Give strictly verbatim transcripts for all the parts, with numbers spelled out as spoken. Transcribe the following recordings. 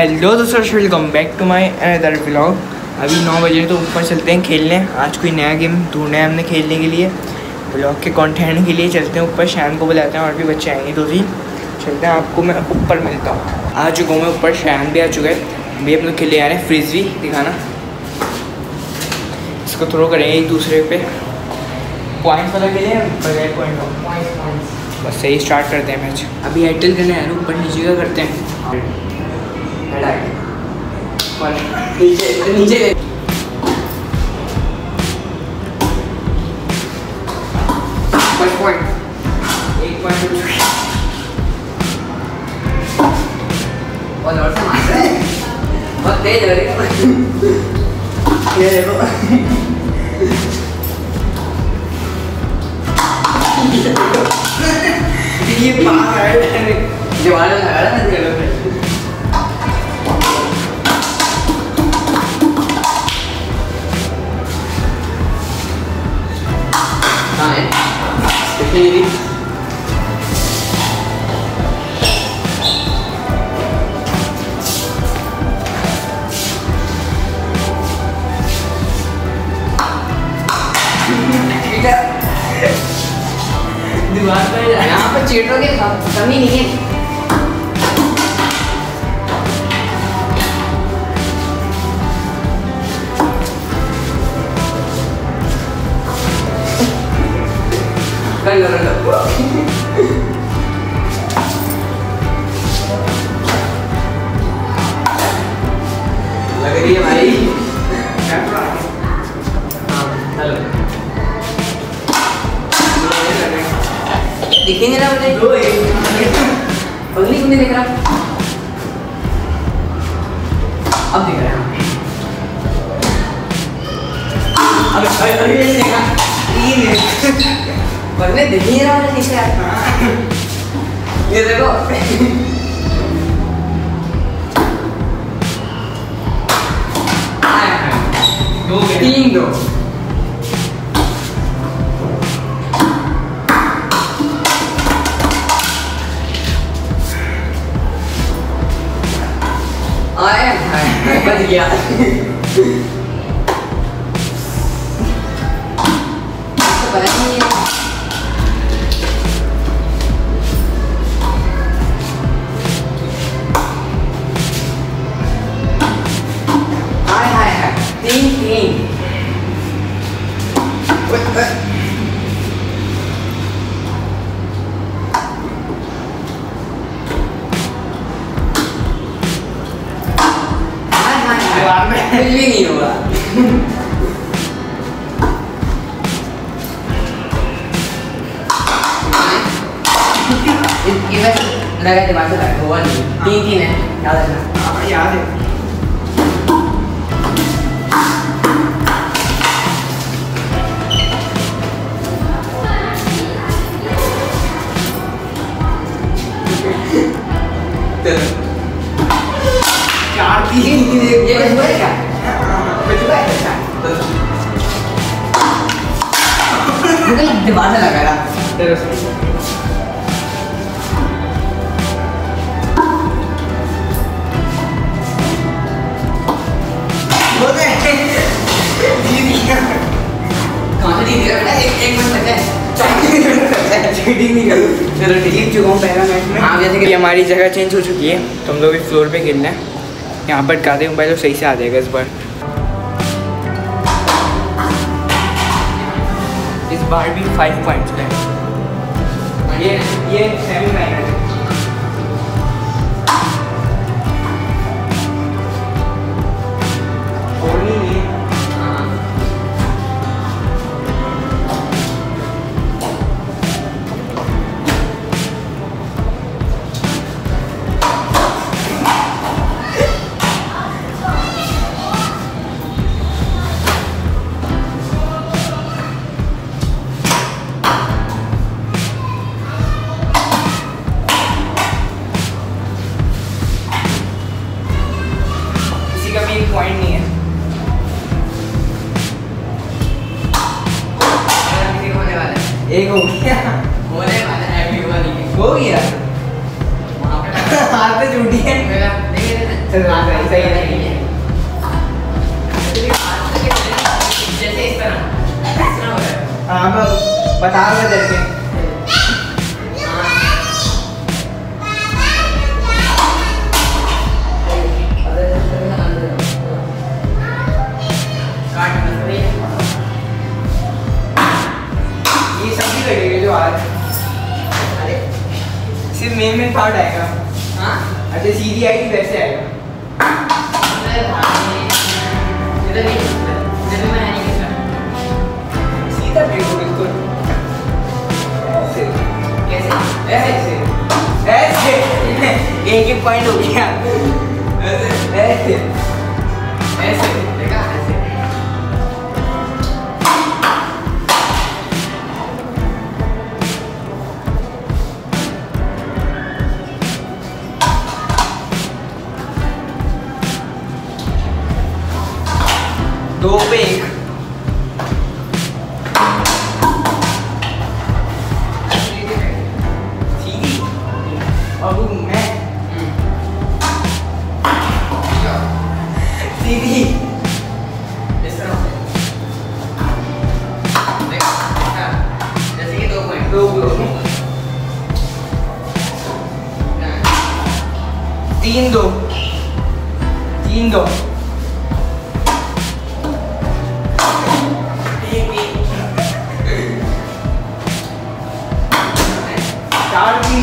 Hello दोस्तों, welcome back to my another vlog. अभी नौ बजे तो ऊपर चलते हैं खेलने। आज कोई नया गेम ढूंढना है हमने खेलने के लिए, व्लॉग के कंटेंट के लिए। चलते हैं ऊपर, शायन को बुलाते हैं और भी बच्चे आएंगे दो तीन। चलते हैं, आपको मैं ऊपर मिलता हूँ। आ चुका हूँ मैं ऊपर, शायन भी आ चुका है। भैया अपने खेले आ रहे हैं फ्रिस्बी। दिखाना, इसको थ्रो करेंगे एक दूसरे पे। पॉइंट्स वाला खेले बगैर पॉइंट पॉइंट्स। बस सही स्टार्ट करते हैं मैच। अभी एयरटेल करने आए ऊपर नीचे का करते हैं। नीचे नीचे फर्स्ट पॉइंट, एक पॉइंट और से मार रहा है, बहुत तेज हो रही है। ये देखो ये बाहर है, जवान लगा रहा है। हाँ है कितनी दी दीवार पर यहाँ पर चीटों की कमी नहीं है। कर लो लो लग रही है भाई। दिखेंगे ना मुझे, पगली क्यों नहीं दिख रहा? अब दिख रहा है। अब अभी नहीं देखा, पगले दिख नहीं रहा मुझे किसे यार। ये देखो दो तीन दो आए बच गया। पता नहीं हाय हाय हाय तीन तीन कुछ भी नहीं होगा। ये बस लगा दिमाग से लगा हुआ नहीं। तीन तीन है, याद रखना। हाँ याद है। चार तीन ये हुआ है क्या? बचुआ है अच्छा। मुझे दिमाग से लगा रहा। बोले कहाँ से दी रहा है? एक एक मिनट तक है। चीटिंग नहीं करूँ। चलो जीत चुका हूँ पहला मैच में। हाँ जैसे कि हमारी जगह चेंज हो चुकी है, तो हम लोग भी फ्लोर पे खेलना है। यहाँ पर गाते मोबाइल तो सही से आ जाएगा इस बार। इस बार भी फाइव पॉइंट्स है। ये ये सेमीफाइनल है। पॉइंट नहीं है। होने वाला है, एक हो गया, होने वाला है, अभी हुआ नहीं है, हो गया। वहाँ पे हाथ से छूटी है मेरा। सही है। जैसे इस तरह इस तरह हो रहा है। हाँ मैं बता रहा करके ये सब भी कटेगा जो आ रहा है। अरे सिर्फ मेन में थर्ड आएगा। हाँ अच्छा सीधी आएगी वैसे आएगा। इधर नहीं इधर में है नहीं सीधा देखो बिल्कुल ऐसे कैसे ऐसे ऐसे एक एक पॉइंट हो गया। ऐसे ऐसे ऐसे देखा ऐसे। दो पे एक। सीधी अब मैं सीधी इस तरह देखा देखा जैसे कि दो पॉइंट दो दो तीन दो तीन दो चार की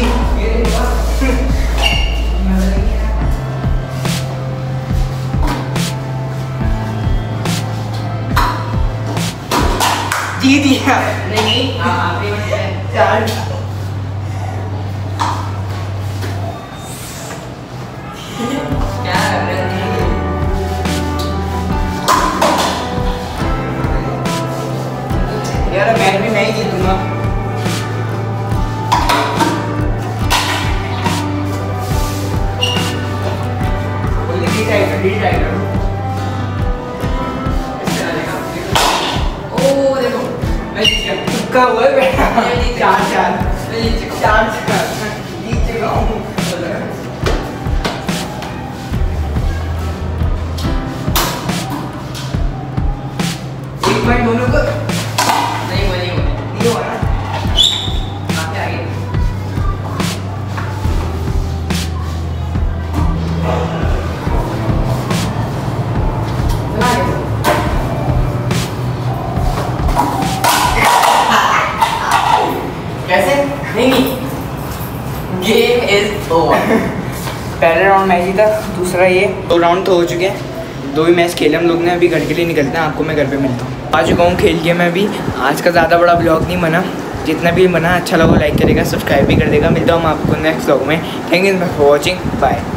जीत गया। नहीं हाँ आखिरी में है चार क्या कर रहे हैं यार मैच भी मैं ही जीतूंगा। ओ देखो मैं जीत गया तुक्का हुआ है बेटा। चार चार मैं जीत चुका चार चार जीत चुका हूँ। एक पॉइंट दोनों को नहीं वो नहीं हुआ नहीं हुआ ना। आगे आगे चला गया कैसे नहीं नहीं गेम इज ओवर। पहले राउंड मैच ही था, दूसरा ये दो राउंड तो हो चुके हैं। दो ही मैच खेले हम लोग ने, अभी घर के लिए निकलते हैं। आपको मैं घर पे मिलता हूँ। आ चुका हूँ खेल के मैं भी। आज का ज़्यादा बड़ा ब्लॉग नहीं बना, जितना भी बना अच्छा लगा लाइक करेगा, सब्सक्राइब भी कर देगा। मिलता हूँ मैं आपको नेक्स्ट ब्लॉग में। Thank you for watching, bye.